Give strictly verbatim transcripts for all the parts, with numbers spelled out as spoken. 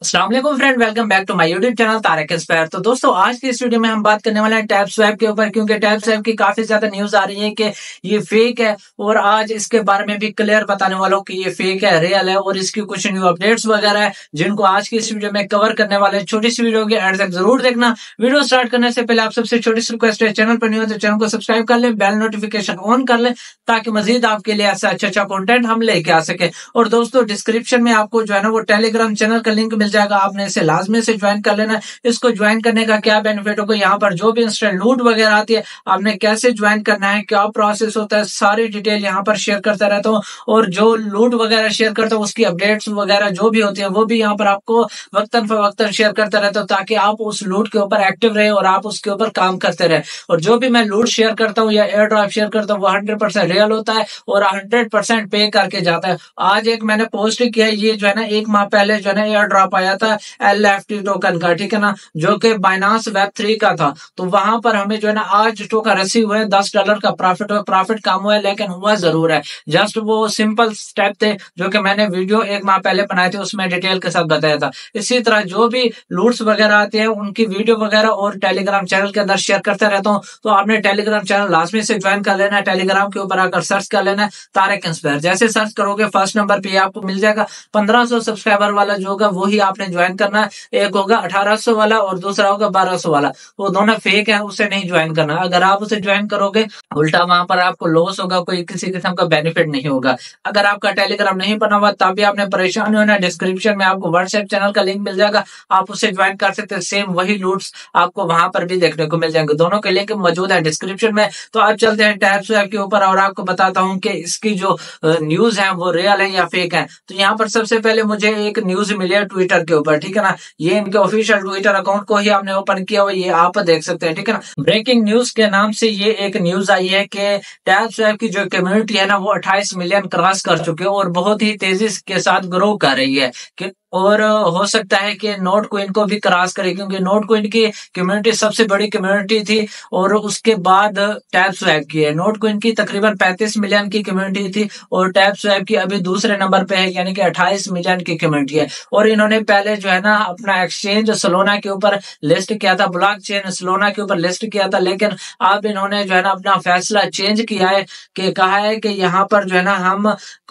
अस्सलाम वालेकुम friend, welcome back to my YouTube channel Tariq Inspire. तो दोस्तों, आज की इस वीडियो में हम बात करने वाले हैं टैप स्वैप के ऊपर, क्योंकि टैप स्वैप की काफी ज्यादा न्यूज आ रही है कि ये फेक है। और आज इसके बारे में भी क्लियर बताने वाला हूँ कि ये फेक है, रियल है, और इसकी कुछ न्यू अपडेट्स वगैरह है जिनको आज की इस वीडियो में कवर करने वाले हैं। छोटी सी वीडियो के एंड तक जरूर देखना। वीडियो स्टार्ट करने से पहले आप सबसे छोटी सी रिक्वेस्ट है, चैनल पर नहीं हो तो चैनल को सब्सक्राइब कर ले, बेल नोटिफिकेशन ऑन कर ले, ताकि मजीद आपके लिए ऐसा अच्छा अच्छा कॉन्टेंट हम लेके आ सके। और दोस्तों, डिस्क्रिप्शन में आपको जो है ना वो टेलीग्राम चैनल का लिंक मिल जाएगा, आपने इसे लाजमी से ज्वाइन कर लेना। इसको ज्वाइन करने का क्या बेनिफिट होगा, यहाँ पर जो भी इंस्टेंट लूट वगैरह आती है, आपने कैसे ज्वाइन करना है, क्या प्रोसेस होता है, सारी डिटेल यहाँ पर शेयर करता रहता हूँ। और जो लूट वगैरह शेयर करता हूँ उसकी अपडेट्स वगैरह जो भी होती है वो भी यहाँ पर आपको वक्तन फवक्तन शेयर करता रहता हूँ, ताकि आप उस लूट के ऊपर एक्टिव रहे और आप उसके ऊपर काम करते रहे। और जो भी मैं लूट शेयर करता हूँ या एयर ड्रॉप शेयर करता हूँ वो हंड्रेड परसेंट रियल होता है और हंड्रेड परसेंट पे करके जाता है। आज एक मैंने पोस्ट किया है, ये जो है ना एक माह पहले जो है ना एयर ड्रॉप आया था एल एफ टी टोकन का, ठीक है ना, जो कि बाइनांस वेब थ्री का था। तो वहां पर हमें जो है ना आज टोकन रिसीव हुए, दस डॉलर का प्रॉफिट हुआ। प्रॉफिट कम हुआ है लेकिन हुआ जरूर है। जस्ट वो सिंपल स्टेप थे जो कि मैंने वीडियो एक माह पहले बनाए थे, उसमें डिटेल के साथ बताया था। इसी तरह जो भी लूट्स वगैरह आते हैं उनकी वीडियो वगैरह और टेलीग्राम चैनल के अंदर शेयर करते रहता हूँ। तो आपने टेलीग्राम चैनल लाजमी से ज्वाइन कर लेना है। टेलीग्राम के ऊपर आकर सर्च कर लेना है तारिक इंस्पायर। जैसे सर्च करोगे फर्स्ट नंबर पे आपको मिल जाएगा। पंद्रह सौ सब्सक्राइबर वाला जो होगा वही आपने ज्वाइन करना है। एक होगा अठारह सौ वाला और दूसरा होगा बारह सौ वाला, वो दोनों फेक है, उसे नहीं ज्वाइन करना। अगर आप उसे ज्वाइन करोगे उल्टा वहां पर आपको लॉस होगा, कोई किसी किस्म का बेनिफिट नहीं होगा। अगर आपका टेलीग्राम नहीं बना हुआ तब भी आपने परेशान होना, डिस्क्रिप्शन में आपको व्हाट्सएप चैनल का लिंक मिल जाएगा, आप उसे ज्वाइन कर सकते हैं। सेम वही लूट्स आपको वहां पर भी देखने को मिल जाएंगे, दोनों के लिंक मौजूद है डिस्क्रिप्शन में। तो आप चलते हैं टैप स्वैप के ऊपर और आपको बताता हूँ कि इसकी जो न्यूज है वो रियल है या फेक है। तो यहाँ पर सबसे पहले मुझे एक न्यूज मिली है ट्विटर के ऊपर, ठीक है ना, ये इनके ऑफिशियल ट्विटर अकाउंट को ही आपने ओपन किया हुआ, ये आप देख सकते हैं, ठीक है ना। ब्रेकिंग न्यूज के नाम से ये एक न्यूज आई है कि टैप स्वैप की जो कम्युनिटी है ना वो अट्ठाईस मिलियन क्रॉस कर चुके हैं और बहुत ही तेजी के साथ ग्रो कर रही है। कि और हो सकता है कि नोट कोइन को भी क्रॉस करे, क्योंकि नोट कोइन की कम्युनिटी सबसे बड़ी कम्युनिटी थी और उसके बाद टैप स्वैप की है। नोट कोइन की तकरीबन पैंतीस मिलियन की कम्युनिटी थी और टैप स्वैप की अभी दूसरे नंबर पे है, यानी कि अट्ठाईस मिलियन की कम्युनिटी है। और इन्होंने पहले जो है ना अपना एक्सचेंज सोलोना के ऊपर लिस्ट किया था, ब्लॉकचेन सोलोना के ऊपर लिस्ट किया था, लेकिन अब इन्होंने जो है ना अपना फैसला चेंज किया है कि कहा है कि यहाँ पर जो है ना हम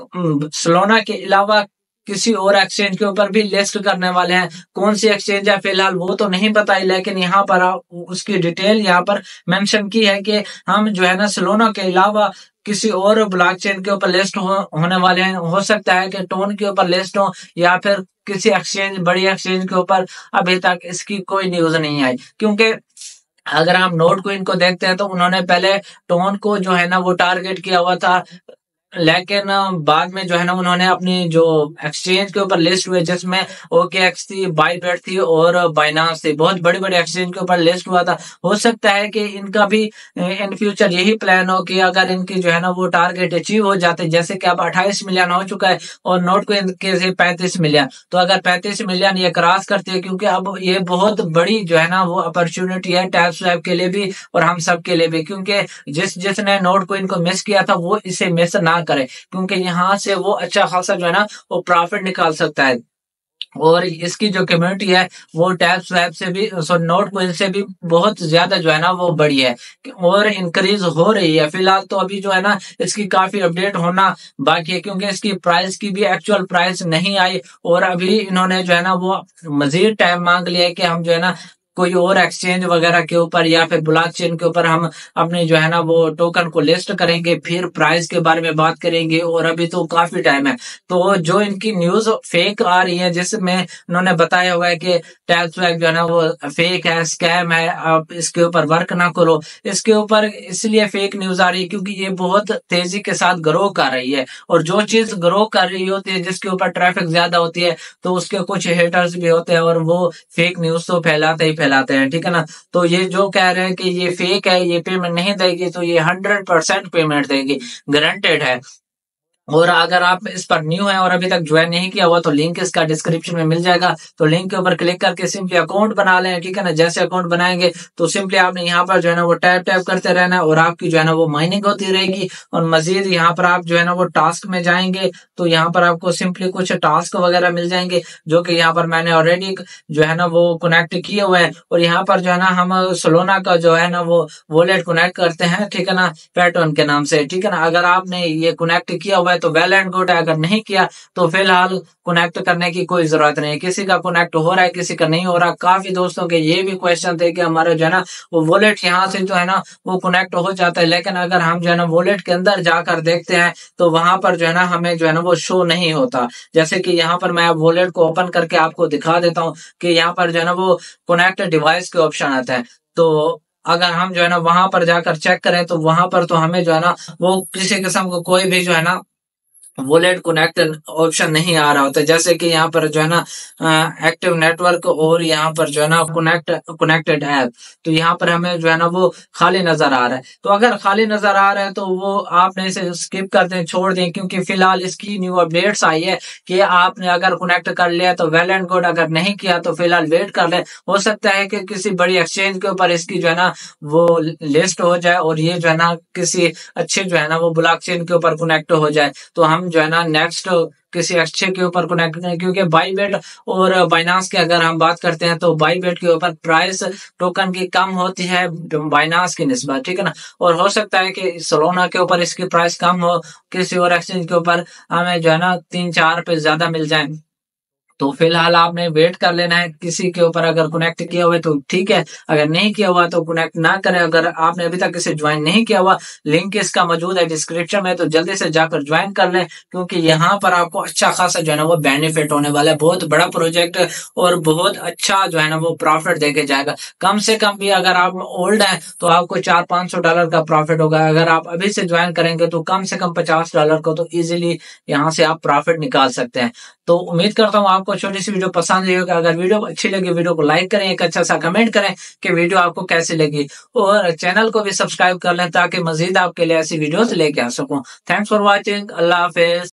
सोलोना के अलावा किसी और एक्सचेंज के ऊपर भी लिस्ट करने वाले हैं। कौन सी एक्सचेंज है फिलहाल वो तो नहीं बताई, लेकिन यहाँ पर उसकी डिटेल यहाँ पर मेंशन की है कि हम जो है ना सोलोना के अलावा किसी और ब्लॉकचेन के ऊपर लिस्ट हो, होने वाले हैं। हो सकता है कि टोन के ऊपर लिस्ट हो या फिर किसी एक्सचेंज बड़ी एक्सचेंज के ऊपर। अभी तक इसकी कोई न्यूज नहीं आई, क्योंकि अगर हम नोट कोइन को देखते हैं तो उन्होंने पहले टोन को जो है ना वो टारगेट किया हुआ था, लेकिन बाद में जो है ना उन्होंने अपनी जो एक्सचेंज के ऊपर लिस्ट हुए जिसमें ओकेएक्स थी, बाइबेट थी और बाइनांस थी, बहुत बड़ी बड़ी एक्सचेंज के ऊपर लिस्ट हुआ था। हो सकता है कि इनका भी इन फ्यूचर यही प्लान हो कि अगर इनकी जो है ना वो टारगेट अचीव हो जाते, जैसे कि अब अट्ठाईस मिलियन हो चुका है और नोट को इनके से पैंतीस मिलियन, तो अगर पैंतीस मिलियन ये क्रॉस करते हैं, क्योंकि अब ये बहुत बड़ी जो है ना वो अपॉर्चुनिटी है टैप स्वैप के लिए भी और हम सब के लिए भी, क्योंकि जिस जिसने नोट को इनको मिस किया था वो इसे मिस ना करे, क्योंकि यहाँ से वो अच्छा खासा जो है ना वो प्रॉफिट निकाल सकता है। और इसकी जो कम्युनिटी है वो टैप स्वैप से भी सो नोट कोइन से भी बहुत ज्यादा जो है ना वो बड़ी है और इंक्रीज हो रही है। फिलहाल तो अभी जो है ना इसकी काफी अपडेट होना बाकी है, क्योंकि इसकी प्राइस की भी एक्चुअल प्राइस नहीं आई और अभी इन्होंने जो है ना वो मजीद टाइम मांग लिया है कि हम जो है ना कोई और एक्सचेंज वगैरह के ऊपर या फिर ब्लॉकचेन के ऊपर हम अपने जो है ना वो टोकन को लिस्ट करेंगे, फिर प्राइस के बारे में बात करेंगे और अभी तो काफी टाइम है। तो जो इनकी न्यूज फेक आ रही है जिसमें उन्होंने बताया हुआ है कि टैप स्वैप जो है ना वो फेक है, स्कैम है, आप इसके ऊपर वर्क ना करो, इसके ऊपर इसलिए फेक न्यूज आ रही है क्योंकि ये बहुत तेजी के साथ ग्रो कर रही है। और जो चीज ग्रो कर रही होती है, जिसके ऊपर ट्रैफिक ज्यादा होती है, तो उसके कुछ हेटर्स भी होते हैं और वो फेक न्यूज तो फैलाते ही फैलाते हैं, ठीक है ना। तो ये जो कह रहे हैं कि ये फेक है, ये पेमेंट नहीं देगी, तो ये हंड्रेड परसेंट पेमेंट देगी, गारंटेड है। और अगर आप इस पर न्यू है और अभी तक ज्वाइन नहीं किया हुआ तो लिंक इसका डिस्क्रिप्शन में मिल जाएगा, तो लिंक के ऊपर क्लिक करके सिंपली अकाउंट बना लें, ठीक है ना। जैसे अकाउंट बनाएंगे तो सिंपली आपने यहाँ पर जो है ना वो टैप टैप करते रहना है और आपकी जो है ना वो माइनिंग होती रहेगी। और मजीद यहाँ पर आप जो है ना वो टास्क में जाएंगे तो यहाँ पर आपको सिंपली कुछ टास्क वगैरह मिल जाएंगे, जो कि यहाँ पर मैंने ऑलरेडी जो है ना वो कनेक्ट किए हुए हैं। और यहाँ पर जो है ना हम सोलोना का जो है ना वो वॉलेट कनेक्ट करते हैं, ठीक है ना, पैटर्न के नाम से, ठीक है ना। अगर आपने ये कनेक्ट किया हुआ है तो वेल एंड गुड है, अगर नहीं किया तो फिलहाल कनेक्ट करने की कोई जरूरत नहीं। किसी का कनेक्ट हो रहा है, किसी का नहीं हो रहा। काफी दोस्तों के ये भी क्वेश्चन थे कि हमारा जो है ना वो वॉलेट यहाँ से जो है ना वो कनेक्ट हो जाता है, लेकिन अगर हम जो है ना वॉलेट के अंदर जाकर देखते हैं तो वहां पर जो है ना हमें जो है ना वो शो नहीं होता। जैसे कि यहाँ पर मैं वॉलेट को ओपन करके आपको दिखा देता हूँ कि यहाँ पर जो है ना वो कनेक्ट डिवाइस के ऑप्शन आता है। तो अगर हम जो है ना वहां पर जाकर चेक करें तो वहां पर तो हमें जो है ना वो किसी किस्म को कोई भी जो है ना वॉलेट कनेक्ट ऑप्शन नहीं आ रहा होता। जैसे कि यहाँ पर जो है ना एक्टिव नेटवर्क और यहाँ पर जो है ना कनेक्ट कनेक्टेड ऐप, तो यहाँ पर हमें जो है ना वो खाली नजर आ रहा है। तो अगर खाली नजर आ रहा है तो वो आपने इसे स्किप कर दें, छोड़ दें, क्योंकि फिलहाल इसकी न्यू अपडेट्स आई है कि आपने अगर कनेक्ट कर लिया तो वेल एंड गुड, अगर नहीं किया तो फिलहाल वेट कर ले। हो सकता है कि किसी बड़ी एक्सचेंज के ऊपर इसकी जो है ना वो लिस्ट हो जाए और ये जो है ना किसी अच्छे जो है ना वो ब्लॉकचेन के ऊपर कनेक्ट हो जाए, तो हम जो है ना नेक्स्ट किसी अच्छे के ऊपर कनेक्ट करें। क्योंकि बाईबेट और बाइनांस की अगर हम बात करते हैं तो बाईबेट के ऊपर प्राइस टोकन की कम होती है बाइनांस की निस्बत, ठीक है ना। और हो सकता है कि सोलोना के ऊपर इसकी प्राइस कम हो, किसी और एक्सचेंज के ऊपर हमें जो है ना तीन चार पे ज्यादा मिल जाए। तो फिलहाल आपने वेट कर लेना है। किसी के ऊपर अगर कनेक्ट किया हुआ है तो ठीक है, अगर नहीं किया हुआ तो कनेक्ट ना करें। अगर आपने अभी तक इसे ज्वाइन नहीं किया हुआ, लिंक इसका मौजूद है डिस्क्रिप्शन में, तो जल्दी से जाकर ज्वाइन कर लें, क्योंकि यहाँ पर आपको अच्छा खासा जो है ना वो बेनिफिट होने वाला है। बहुत बड़ा प्रोजेक्ट और बहुत अच्छा जो है ना वो प्रॉफिट देके जाएगा। कम से कम भी अगर आप ओल्ड हैं तो आपको चार पांच सौ डॉलर का प्रॉफिट होगा। अगर आप अभी से ज्वाइन करेंगे तो कम से कम पचास डॉलर को तो इजिली यहाँ से आप प्रॉफिट निकाल सकते हैं। तो उम्मीद करता हूँ आपको छोटी सी वीडियो पसंद आई होगी। अगर वीडियो अच्छी लगी वीडियो को लाइक करें, एक अच्छा सा कमेंट करें कि वीडियो आपको कैसी लगी, और चैनल को भी सब्सक्राइब कर लें ताकि मजीद आपके लिए ऐसी वीडियोस लेके आ सकूं। Thanks for watching. अल्लाह हाफिज।